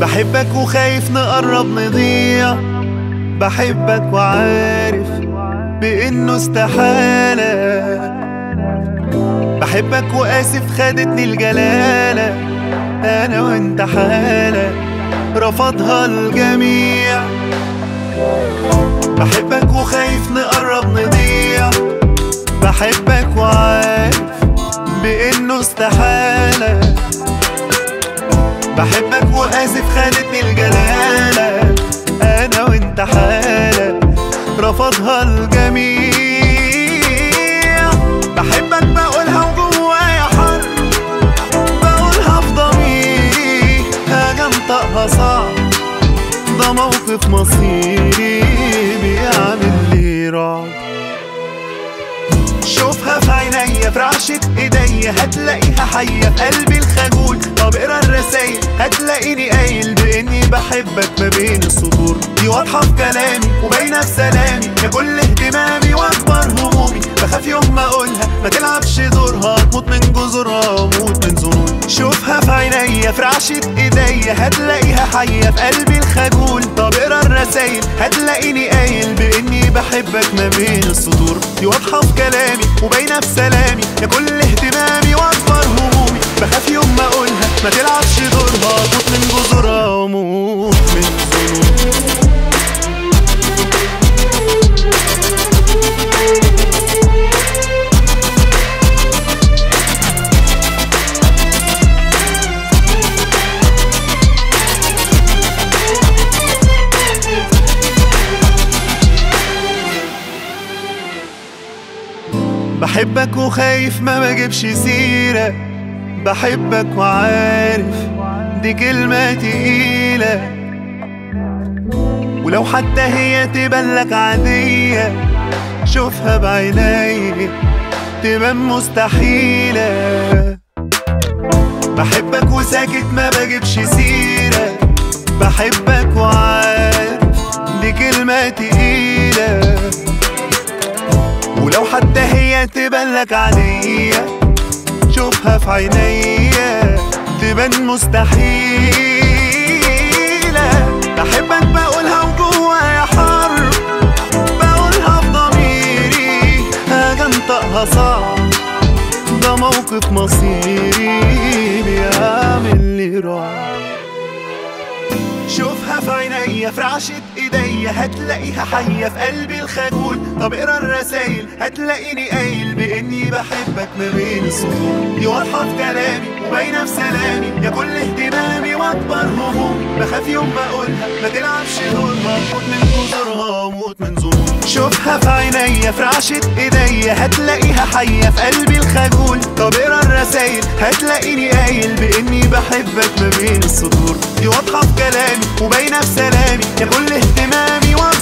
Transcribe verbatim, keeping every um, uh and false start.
بحبك وخايف نقرب نضيع، بحبك وعارف بإنه استحالة، بحبك وآسف خدتني الجلالة، أنا وأنت حالة رفضها الجميع. بحبك وخايف نقرب نضيع، بحبك وعارف بإنه استحالة، بحبك وآسف خدتني الجلالة، أنا وأنت حالة رفضها الجميع. بحبك بقولها وجوايا حر، بقولها في ضميري، حاجة انطقها صعب، ده موقف مصيري بيعمل لي رعب. شوفها في عينيا في رعشة ايديا، هتلاقيها حية في قلبي الخجول. طب اقرا الرسايل هتلاقيني قايل باني بحبك ما بين السطور. دي واضحة في كلامي وباينة في سلامي، يا كل اهتمامي واكبر همومي. بخاف يوم ما اقولها ما تلعبش دورها، تموت من جذورها وموت من ظنوني. شوفها في عينيا في رعشة ايديا، هتلاقيها حية في قلبي الخجول. طب اقرا الرسايل هتلاقيني قايل باني بحبك ما بين السطور. دي واضحة في كلامي وباينة في سلامي، يا كل اهتمامي واكبر همومي. بخاف يوم ما اقولها ما تلعبش دورها، تموت من جذورها وموت من ظنوني. بحبك وخايف ما بجيبش سيرة، بحبك وعارف دي كلمة تقيلة، ولو حتى هي تبان عادية، شوفها بعيني تبان مستحيلة. بحبك وساكت ما بجيبش سيرة، بحبك وعارف دي كلمة تقيلة، ولو حتى هي تبان لك عادية، شوفها في عينيا تبان مستحيلة. بحبك بقولها وجوايا حر، بقولها في ضميري، حاجة انطقها صعب، ده موقف مصيري بيعمل لي رعب. شوفها في عينيا في رعشة ايديا، هتلاقيها حية في قلبي الخجول. طب اقرا الرسايل هتلاقيني قايل باني بحبك ما بين السطور. دي واضحة في كلامي وباينة في سلامي، يا كل اهتمامي واكبر همومي. بخاف يوم ما اقولها ما تلعبش دورها، موت من جذورها وموت من ظنوني. شوفها في عينيا في رعشة ايديا، هتلاقيها حية في قلبي الخجول. طب اقرا الرسايل هتلاقيني قايل باني بحبك ما بين السطور. دي واضحة في كلامي وباينة في سلامي، يا كل اهتمامي واكبر